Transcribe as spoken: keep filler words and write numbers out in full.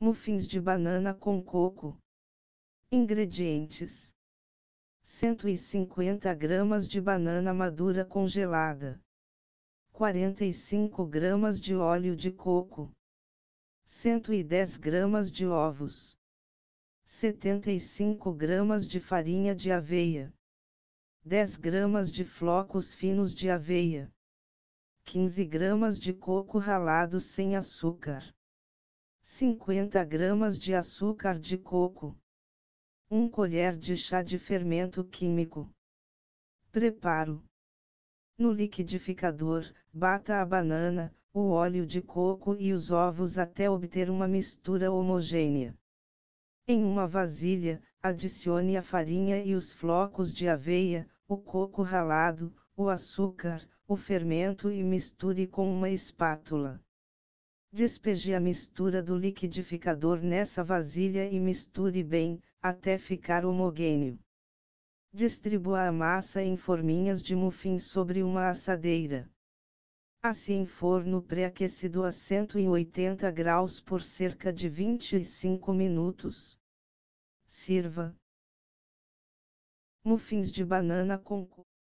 Muffins de banana com coco. Ingredientes: cento e cinquenta gramas de banana madura congelada, quarenta e cinco gramas de óleo de coco, cento e dez gramas de ovos, setenta e cinco gramas de farinha de aveia, dez gramas de flocos finos de aveia, quinze gramas de coco ralado sem açúcar, cinquenta gramas de açúcar de coco, uma colher de chá de fermento químico. Preparo: no liquidificador, bata a banana, o óleo de coco e os ovos até obter uma mistura homogênea. Em uma vasilha, adicione a farinha e os flocos de aveia, o coco ralado, o açúcar, o fermento e misture com uma espátula. Despeje a mistura do liquidificador nessa vasilha e misture bem, até ficar homogêneo. Distribua a massa em forminhas de muffin sobre uma assadeira. Asse em forno pré-aquecido a cento e oitenta graus por cerca de vinte e cinco minutos. Sirva. Muffins de banana com coco.